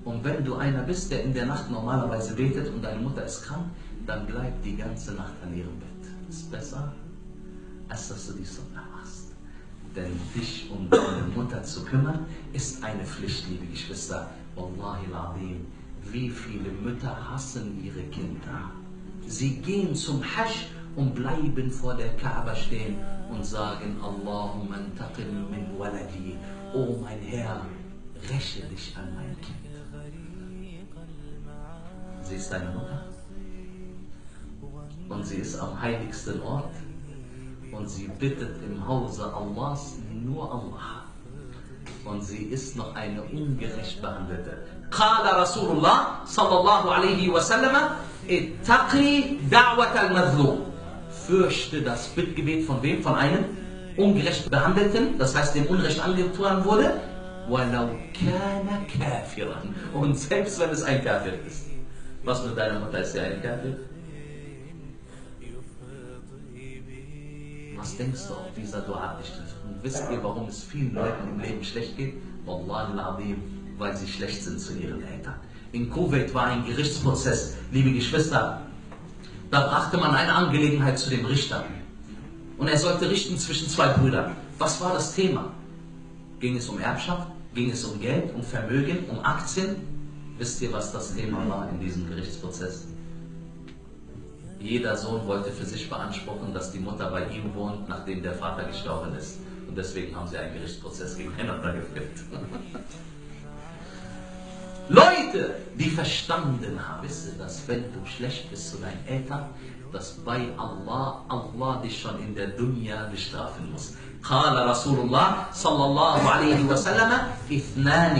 Und wenn du einer bist, der in der Nacht normalerweise betet und deine Mutter ist krank, dann bleib die ganze Nacht an ihrem Bett. Das ist besser, als dass du die Sunna machst. Denn dich um deine Mutter zu kümmern, ist eine Pflicht, liebe Geschwister. Wallahi al-Azim, wie viele Mütter hassen ihre Kinder. Sie gehen zum Hajj und bleiben vor der Kaaba stehen und sagen, Allahumma antaqim min waladi. Oh mein Herr, räche dich an mein Kind. Sie ist deine Mutter und sie ist am heiligsten Ort und sie bittet im Hause Allahs nur Allah und sie ist noch eine ungerecht behandelte. Qala Rasulullah sallallahu alaihi wasallam, ittaqi da'wat al-madhlum. Fürchte das Bittgebet von wem? Von einem ungerecht behandelten, das heißt dem Unrecht angetan wurde, walau kana kafiran. Und selbst wenn es ein Kafir ist. Was mit deiner Mutter, ist ja ein Kafir? Was denkst du, ob dieser Dua dich trifft? Und wisst ihr, warum es vielen Leuten im Leben schlecht geht? Wallahi al-Azim, weil sie schlecht sind zu ihren Eltern. In Kuwait war ein Gerichtsprozess, liebe Geschwister. Da brachte man eine Angelegenheit zu dem Richter. Und er sollte richten zwischen zwei Brüdern. Was war das Thema? Ging es um Erbschaft? Ging es um Geld, um Vermögen, um Aktien? Wisst ihr, was das Thema war in diesem Gerichtsprozess? Jeder Sohn wollte für sich beanspruchen, dass die Mutter bei ihm wohnt, nachdem der Vater gestorben ist. Und deswegen haben sie einen Gerichtsprozess gegeneinander geführt. Leute, die verstanden haben, wissen, dass wenn du schlecht bist zu deinen Eltern, dass bei Allah dich schon in der Dunya bestrafen muss. قال رسول الله صلى الله عليه وسلم اثنان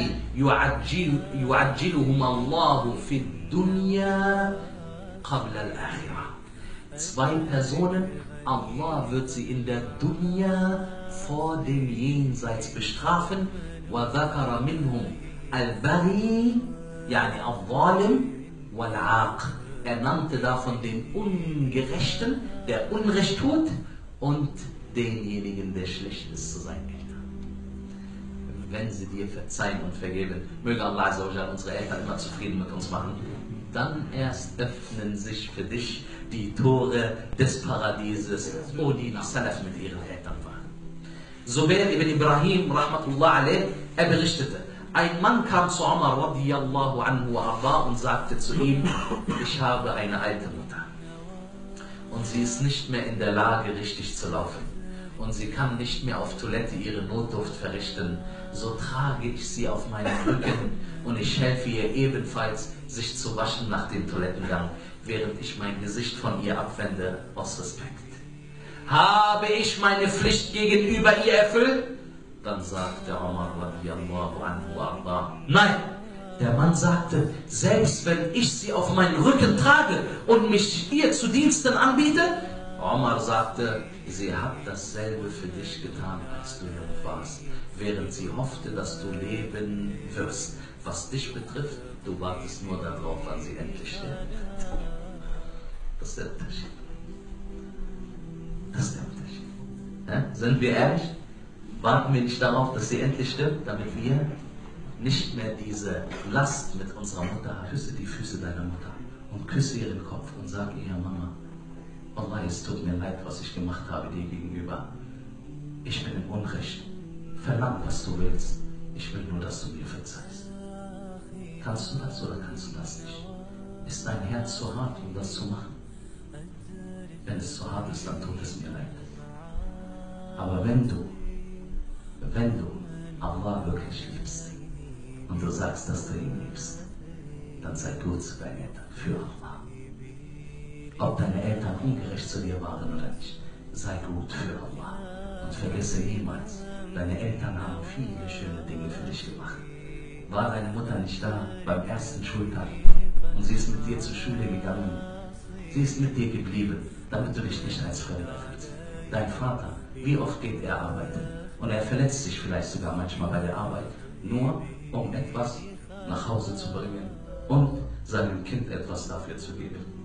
يعجلهما الله في الدنيا قبل الآخرة. Zwei Personen, Allah wird sie in der Dunya vor dem Jenseits bestrafen. وذكر منهم البغي يعني الظالم والعاق. Er nannte davon den Ungerechten, der Unrecht tut, und denjenigen, der schlecht ist zu seinen Eltern. Wenn sie dir verzeihen und vergeben, möge Allah Azza wa Jalla unsere Eltern immer zufrieden mit uns machen, dann erst öffnen sich für dich die Tore des Paradieses, wo die Salaf mit ihren Eltern waren. Zubair ibn Ibrahim, rahmatullah alayh, er berichtete, ein Mann kam zu Umar radiyallahu anhu und sagte zu ihm, ich habe eine alte Mutter und sie ist nicht mehr in der Lage, richtig zu laufen. Und sie kann nicht mehr auf Toilette ihre Notdurft verrichten, so trage ich sie auf meinem Rücken und ich helfe ihr ebenfalls, sich zu waschen nach dem Toilettengang, während ich mein Gesicht von ihr abwende, aus Respekt. Habe ich meine Pflicht gegenüber ihr erfüllt? Dann sagte Umar radiyallahu anhu, nein. Der Mann sagte, selbst wenn ich sie auf meinen Rücken trage und mich ihr zu Diensten anbiete? Umar sagte, sie hat dasselbe für dich getan, als du jung warst, während sie hoffte, dass du leben wirst. Was dich betrifft, du wartest nur darauf, wann sie endlich sterben wird. Das ist der Unterschied. Das ist der Unterschied. Ja? Sind wir ehrlich? Warten wir nicht darauf, dass sie endlich stirbt, damit wir nicht mehr diese Last mit unserer Mutter haben. Küsse die Füße deiner Mutter und küsse ihren Kopf und sag ihr, Mama, Allah, es tut mir leid, was ich gemacht habe dir gegenüber. Ich bin im Unrecht. Verlang, was du willst. Ich will nur, dass du mir verzeihst. Kannst du das oder kannst du das nicht? Ist dein Herz zu hart, um das zu machen? Wenn es zu hart ist, dann tut es mir leid. Aber wenn du Allah wirklich liebst und du sagst, dass du ihn liebst, dann sei gut zu deinen Eltern, für Allah. Ob deine Eltern ungerecht zu dir waren oder nicht, sei gut für Allah. Und vergesse niemals, deine Eltern haben viele schöne Dinge für dich gemacht. War deine Mutter nicht da beim ersten Schultag und sie ist mit dir zur Schule gegangen, sie ist mit dir geblieben, damit du dich nicht als Fremder fühlst. Dein Vater, wie oft geht er arbeiten? Und er verletzt sich vielleicht sogar manchmal bei der Arbeit, nur um etwas nach Hause zu bringen und seinem Kind etwas dafür zu geben.